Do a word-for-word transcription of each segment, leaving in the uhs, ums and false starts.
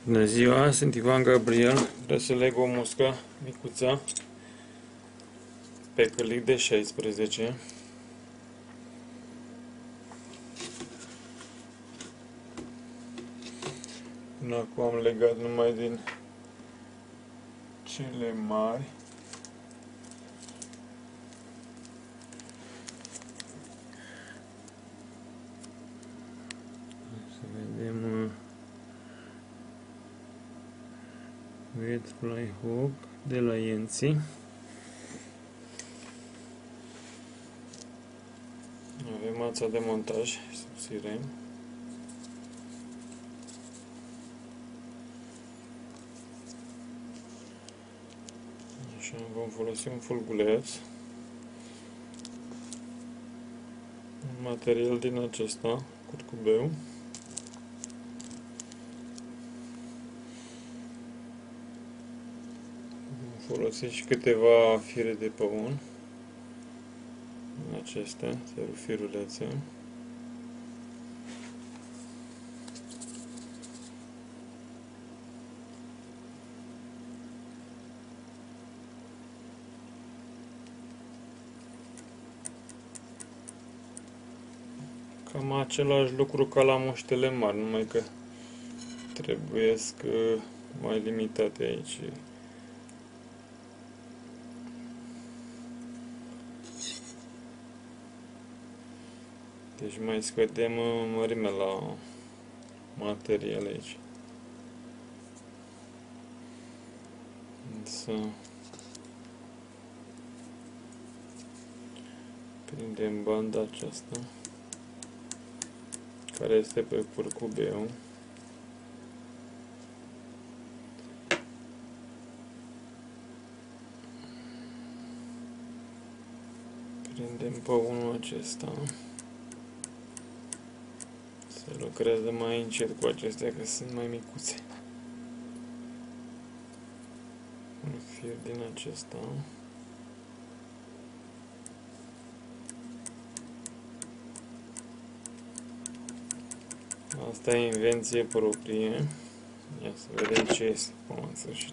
Bună ziua, sunt Ivan Gabriel, vreau să leg o muscă micuță pe cârlig de șaisprezece. Până acum am legat numai din cele mari. Să vedem uh, Red Fly Hook de la Yensi. Avem ața de montaj subțire. Așa, vom folosi un fulguleț, un material din acesta, curcubeu. Vom folosi și câteva fire de păun, acestea, firulețe. Cam același lucru ca la muștele mari, numai că trebuiesc mai limitate aici. Deci mai scădem mărimea la material aici. Să prindem banda aceasta, care este pe curcubeu. Prindem păunul acesta. Se lucrează mai încet cu acestea, că sunt mai micuțe. Un fir din acesta. Asta e invenție proprie. Ia să vedem ce este până în sfârșit.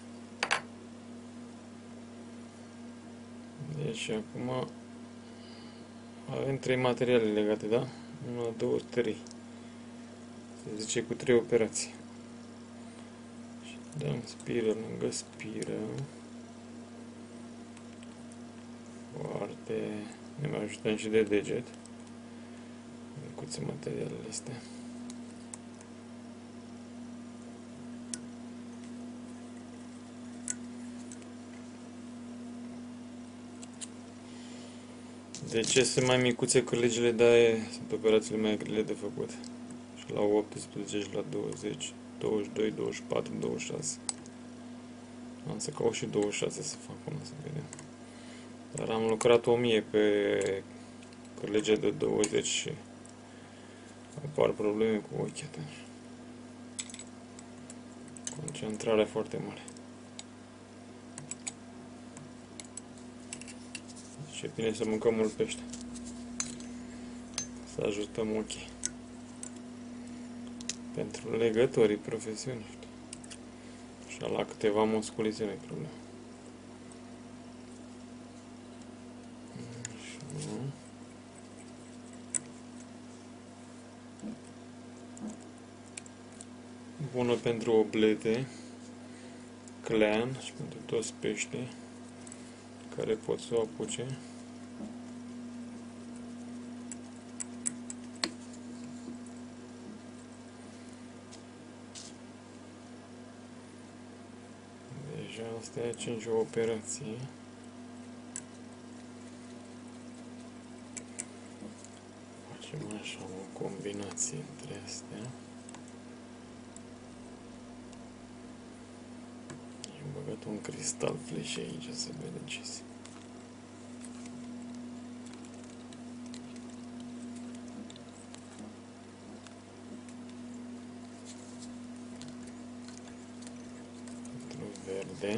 Deci acum avem trei materiale legate, da? unu, doi, trei. Se zice cu trei operații. Și dăm spiră lângă spiră. Foarte... Ne mai ajutăm și de deget. Micuțe materialele astea. De ce sunt mai micuțe cârligele? De-aia sunt operațiile mai grele de făcut. Și la optsprezece și la douăzeci, douăzeci și doi, douăzeci și patru, douăzeci și șase. Am să caut și douăzeci și șase să fac până să vedem. Dar am lucrat o mie pe cârlige de douăzeci și apar probleme cu ochii atunci. Concentrare foarte mare. Deci e bine să mâncăm mult pește. Să ajutăm ochii. Pentru legătorii profesioniști. Și la câteva musculițe nu-i problemă. Bună pentru oblete, clean și pentru toți peștii care pot să o apuce. Deja asta e a cincea operație. Facem așa o combinație între astea. Am băgat un cristal flash aici să vedem ce se. Verde.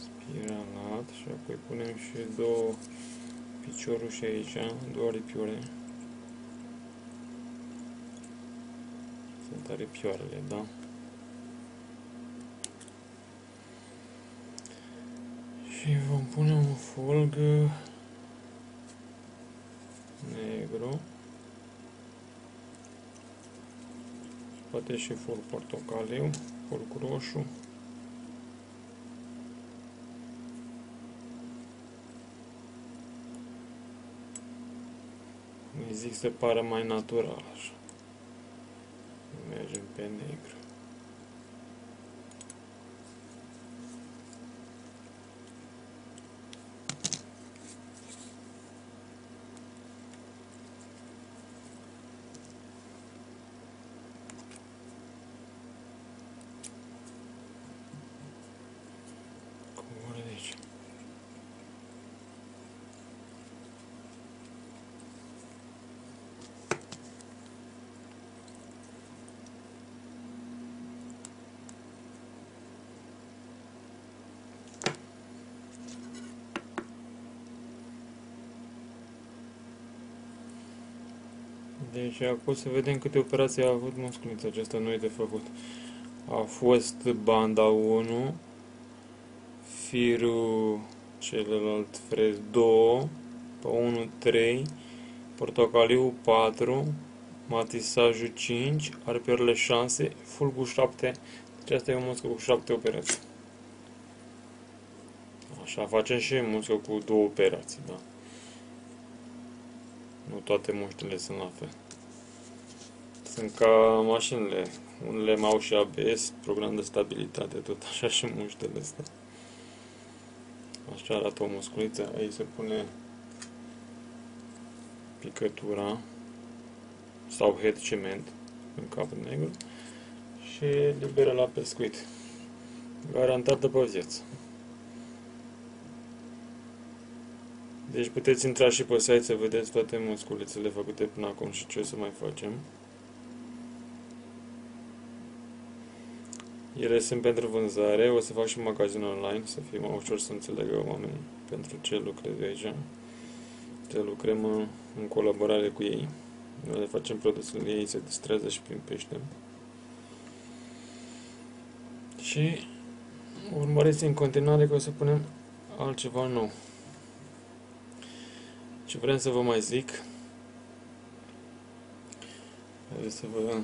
spiralat și apoi punem și două picioruși aici, două aripioare. Sunt aripioarele, da? Și vom pune un fulg negru. Poate și fulg portocaliu, fulg roșu. Îi zic să pară mai natural așa. Mergem pe negru. Deci acum să vedem câte operații a avut musculița aceasta noi de făcut. A fost banda unu, firul celălalt frez doi, pe unu trei, portocaliu patru, matisajul cinci, aripioarele șase, fulgul șapte. Deci asta e o muscă cu șapte operații. Așa facem și muscă cu două operații, da? Nu toate muștile sunt la fel. Sunt ca mașinile. Unele au și A B S, program de stabilitate, tot așa și muștele astea. Așa arată o musculiță. Aici se pune picătura sau head cement în capul negru și liberă la pescuit. Garantată pe viață. Deci puteți intra și pe site să vedeți toate musculițele făcute până acum și ce o să mai facem. Ele sunt pentru vânzare, o să fac și magazin online, să fie mai ușor să înțelegă oamenii pentru ce lucrez aici. Ce lucrăm în colaborare cu ei. Noi le facem produsele, ei se distrează și prin pește. Și urmăriți în continuare că o să punem altceva nou. Ce vrem să vă mai zic, hai să vă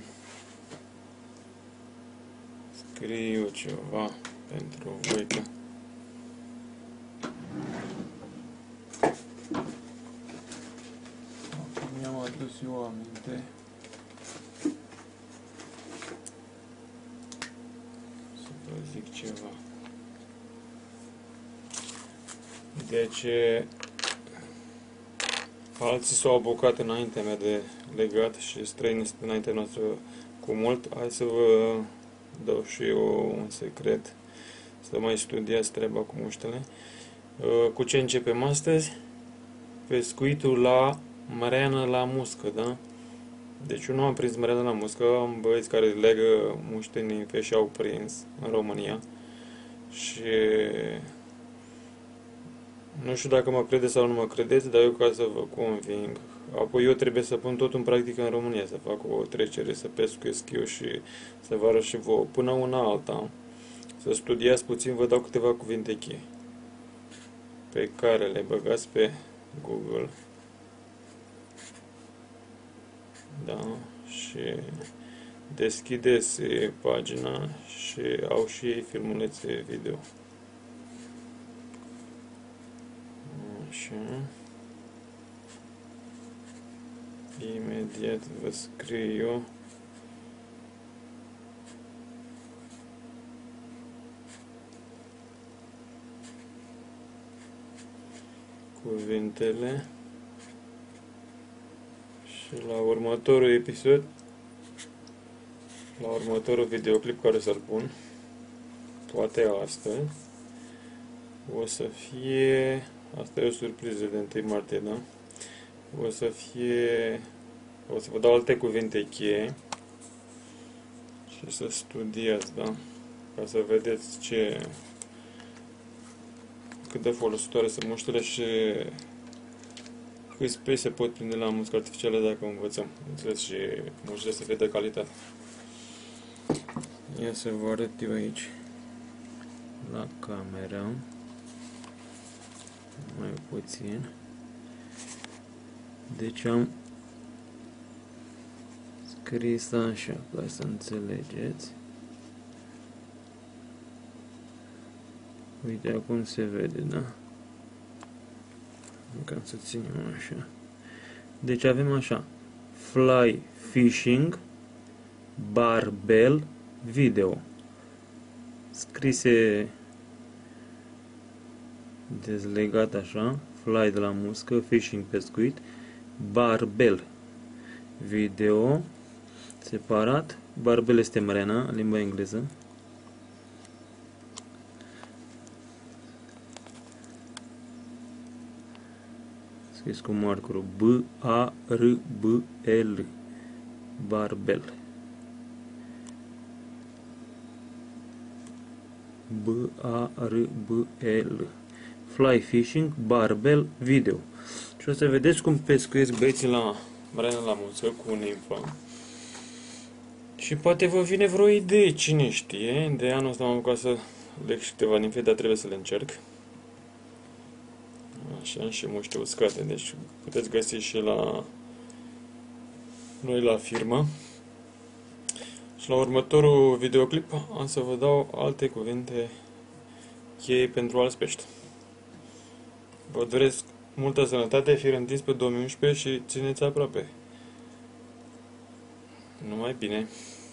scriu ceva pentru voi, că mi-am adus eu aminte. Să vă zic ceva. Deci alții s-au apucat înaintea mea de legat și străini înaintea noastră cu mult. Hai să vă dau și eu un secret, să mai studiați treaba cu muștele. Cu ce începem astăzi? Pescuitul la măreană la muscă, da? Deci eu nu am prins măreană la muscă, am băieți care legă muște nimfe și au prins în România. Și nu știu dacă mă credeți sau nu mă credeți, dar eu ca să vă conving. Apoi eu trebuie să pun tot în practică în România, să fac o trecere, să pescuiesc eu și să vă arăt și vouă. Până una alta, să studiați puțin, vă dau câteva cuvinte cheie pe care le băgați pe Google. Da? Și deschideți pagina și au și filmulețe video. Așa. Imediat vă scriu cuvintele și la următorul episod, la următorul videoclip care să-l pun, poate astăzi, o să fie, asta e o surpriză de întâi martie, da? O să fie, o să vă dau alte cuvinte cheie și să studiați, da? Ca să vedeți ce, cât de folositoare sunt muștele și câți pești se pot prinde la muscă artificială dacă învățăm. Înțeles, și muștele să fie de calitate. Ia să vă arăt eu aici la camera mai puțin. Deci am scris așa ca să înțelegeți. Uite acum se vede, da? Ca să ținem așa. Deci avem așa: fly fishing barbell video. Scrise dezlegat așa, fly de la muscă, fishing pescuit, barbell video separat, barbell este mrena în limba engleză. Scris cu markerul B A R B L, barbell. B A R B L, fly fishing barbell video. Și o să vedeți cum pescuiesc băieții la mrenă la muscă cu nimfa. Și poate vă vine vreo idee, cine știe. De anul ăsta am apucat să leg și câteva nimfe, dar trebuie să le încerc. Așa, și muște uscate, deci puteți găsi și la noi la firmă. Și la următorul videoclip am să vă dau alte cuvinte cheie pentru alți pești. Vă doresc multă sănătate, fir întins pe două mii unsprezece și țineți aproape. Numai bine!